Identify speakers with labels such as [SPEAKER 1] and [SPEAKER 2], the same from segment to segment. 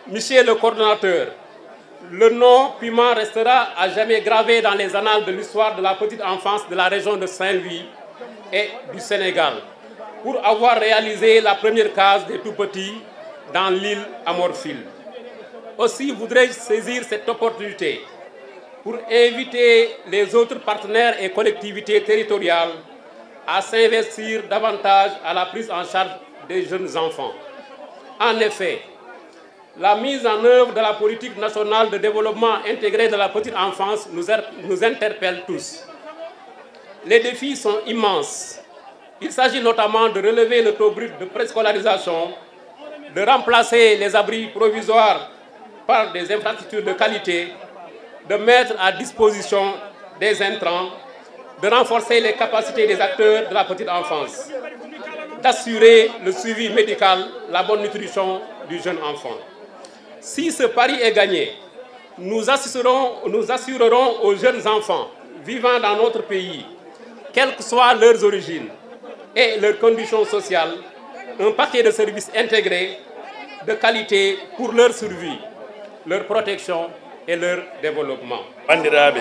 [SPEAKER 1] Monsieur le coordonnateur, le nom Puma restera à jamais gravé dans les annales de l'histoire de la petite enfance de la région de Saint-Louis et du Sénégal, pour avoir réalisé la première case des tout-petits dans l'île Amorphile. Aussi voudrais-je saisir cette opportunité pour inviter les autres partenaires et collectivités territoriales à s'investir davantage à la prise en charge des jeunes enfants. En effet, la mise en œuvre de la politique nationale de développement intégré de la petite enfance nous interpelle tous. Les défis sont immenses. Il s'agit notamment de relever le taux brut de préscolarisation, de remplacer les abris provisoires par des infrastructures de qualité, de mettre à disposition des intrants, de renforcer les capacités des acteurs de la petite enfance, d'assurer le suivi médical, la bonne nutrition du jeune enfant. Si ce pari est gagné, nous assurerons aux jeunes enfants vivant dans notre pays, quelles que soient leurs origines et leurs conditions sociales, un paquet de services intégrés de qualité pour leur survie, leur protection et leur développement.
[SPEAKER 2] Bandirabe,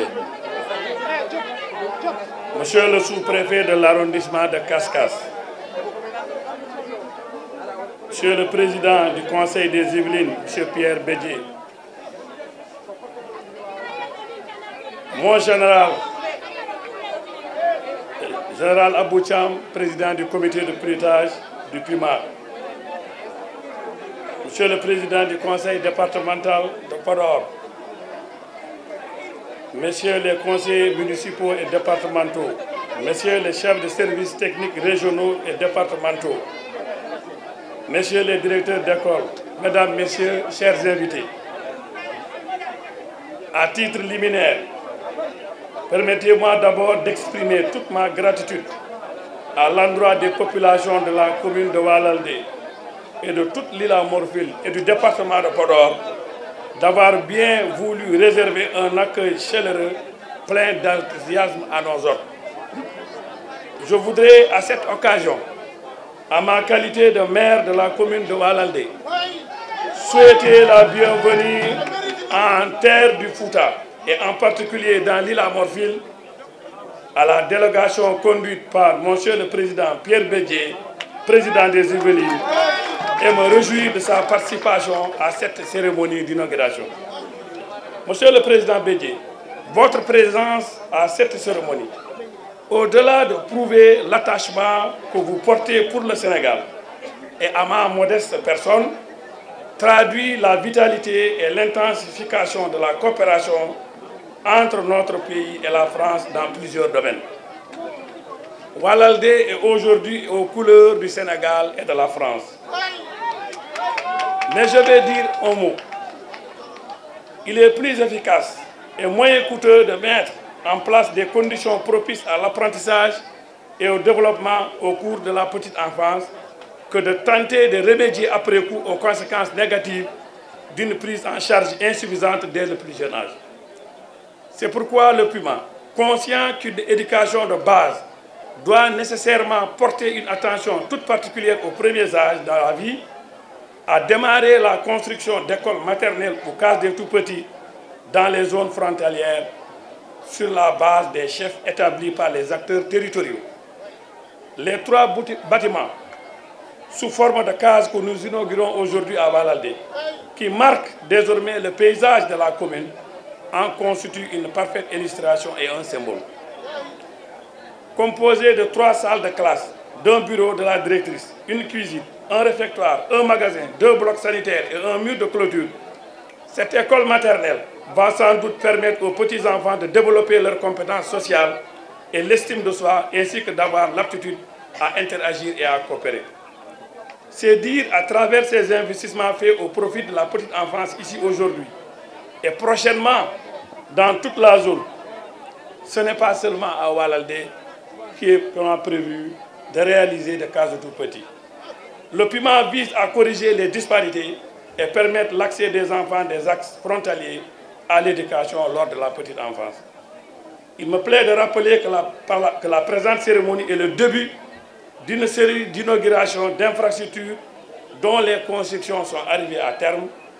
[SPEAKER 2] Monsieur le sous-préfet de l'arrondissement de Kaskas, Monsieur le président du Conseil des Yvelines, M. Pierre Bédié, mon général Aboucham, président du comité de pilotage du PUMA, Monsieur le président du conseil départemental de Podor, Messieurs les conseillers municipaux et départementaux, Messieurs les chefs de services techniques régionaux et départementaux, Messieurs les directeurs d'école, Mesdames, Messieurs, chers invités, à titre liminaire, permettez-moi d'abord d'exprimer toute ma gratitude à l'endroit des populations de la commune de Walalde et de toute l'île Amorphile et du département de Podor d'avoir bien voulu réserver un accueil chaleureux, plein d'enthousiasme à nos hôtes. Je voudrais à cette occasion, à ma qualité de maire de la commune de Walalde, souhaiter la bienvenue en terre du Fouta et en particulier dans l'île Amorphile à la délégation conduite par Monsieur le Président Pierre Bédié, président des Yvelines, et me réjouir de sa participation à cette cérémonie d'inauguration. Monsieur le Président Bédié, votre présence à cette cérémonie, au-delà de prouver l'attachement que vous portez pour le Sénégal et à ma modeste personne, traduit la vitalité et l'intensification de la coopération entre notre pays et la France dans plusieurs domaines. Walalde est aujourd'hui aux couleurs du Sénégal et de la France. Mais je vais dire un mot. Il est plus efficace et moins coûteux de mettre en place des conditions propices à l'apprentissage et au développement au cours de la petite enfance que de tenter de remédier après coup aux conséquences négatives d'une prise en charge insuffisante dès le plus jeune âge. C'est pourquoi le PUMA, conscient qu'une éducation de base doit nécessairement porter une attention toute particulière aux premiers âges dans la vie, a démarré la construction d'écoles maternelles ou cases des tout-petits dans les zones frontalières sur la base des chefs établis par les acteurs territoriaux. Les 3 bâtiments sous forme de cases que nous inaugurons aujourd'hui à Walalde, qui marquent désormais le paysage de la commune, en constituent une parfaite illustration et un symbole. Composé de 3 salles de classe, d'un bureau de la directrice, une cuisine, un réfectoire, un magasin, 2 blocs sanitaires et un mur de clôture, cette école maternelle va sans doute permettre aux petits-enfants de développer leurs compétences sociales et l'estime de soi, ainsi que d'avoir l'aptitude à interagir et à coopérer. C'est dire à travers ces investissements faits au profit de la petite enfance ici aujourd'hui et prochainement dans toute la zone. Ce n'est pas seulement à Walalde qui est prévu de réaliser des cases de tout petits. Le PUMA vise à corriger les disparités et permettre l'accès des enfants des axes frontaliers à l'éducation lors de la petite enfance. Il me plaît de rappeler que la présente cérémonie est le début d'une série d'inaugurations d'infrastructures dont les constructions sont arrivées à terme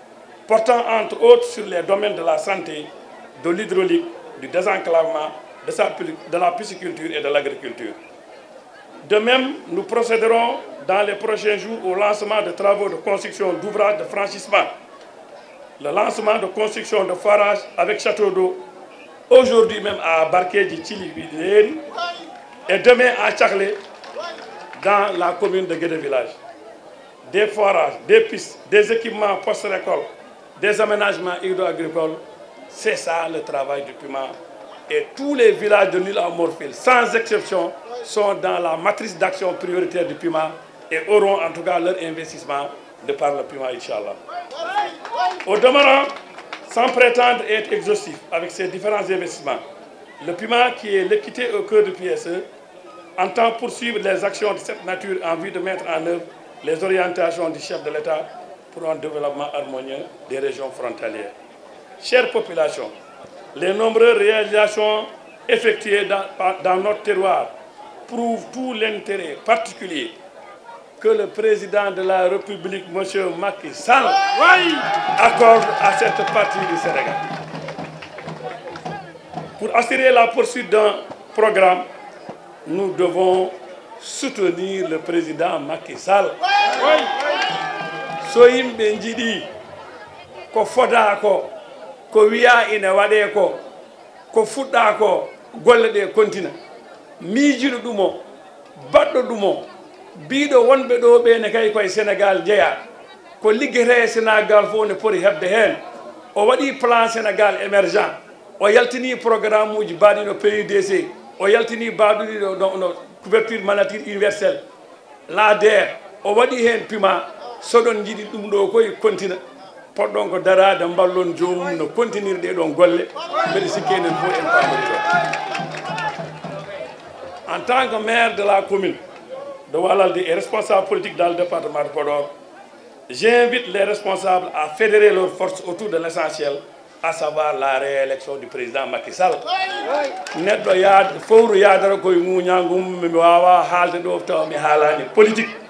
[SPEAKER 2] portant entre autres sur les domaines de la santé, de l'hydraulique, du désenclavement, de la pisciculture et de l'agriculture. De même, nous procéderons dans les prochains jours au lancement de travaux de construction d'ouvrages de franchissement, le lancement de construction de forages avec château d'eau, aujourd'hui même à Barkédji, Thily, et demain à Tchaklé, dans la commune de Guédé Village. Des forages, des pistes, des équipements post-récolte, des aménagements hydro-agricoles, c'est ça le travail du PUMA. Et tous les villages de l'île à Morphil, sans exception, sont dans la matrice d'action prioritaire du PUMA et auront en tout cas leur investissement de par le PUMA, Inch'Allah. Au demeurant, sans prétendre être exhaustif avec ces différents investissements, le PUMA, qui est l'équité au cœur du PSE, entend poursuivre les actions de cette nature en vue de mettre en œuvre les orientations du chef de l'État pour un développement harmonieux des régions frontalières. Chères populations, les nombreuses réalisations effectuées dans notre terroir prouvent tout l'intérêt particulier que le président de la République, M. Macky Sall, accorde à cette partie du Sénégal. Pour assurer la poursuite d'un programme, nous devons soutenir le président Macky Sall. So yimɓe jiiɗi ko foda ko wiya ina waɗe ko fuɗɗa ko golle ɗe kontina miijiɗo ɗumo baɗɗo ɗumo biiɗo wonɓe ɗo ɓe ne kay koye Sénégal jeeya ko liggete e Sénégal fof ne poti heɓde heen o waɗi plan Sénégal émergent o yaltini programme uji mbaɗino PUDC o yaltini mbaɗuɗi no couverture maladie universelle l'ADR o waɗi heen PUMA soɗon jiiɗi ɗum ɗo koye kontina poɗɗon ko darade mballon jomum no continuer ɗe ɗon golle mbeɗa sikki enen fof en pamori to. En tant que maire de la commune de Walalde et responsable politique dans le département de Podor, j'invite les responsables à fédérer leurs forces autour de l'essentiel, à savoir la réélection du président Macky Sall. Neɗɗo fowru yadara koye muñagum mi wawa haalde ɗo taw mi haalani politique.